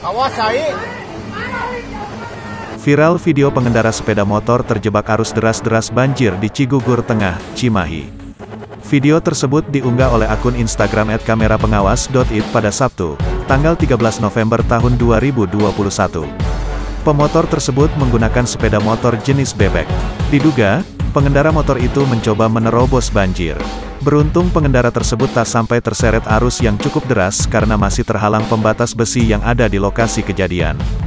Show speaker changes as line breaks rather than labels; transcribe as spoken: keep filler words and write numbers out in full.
Awas, Cai.
Viral video pengendara sepeda motor terjebak arus deras-deras banjir di Cigugur Tengah, Cimahi. Video tersebut diunggah oleh akun Instagram et kamerapengawas dot i d pada Sabtu, tanggal tiga belas November tahun dua ribu dua puluh satu. Pemotor tersebut menggunakan sepeda motor jenis bebek. Diduga, pengendara motor itu mencoba menerobos banjir. Beruntung pengendara tersebut tak sampai terseret arus yang cukup deras karena masih terhalang pembatas besi yang ada di lokasi kejadian.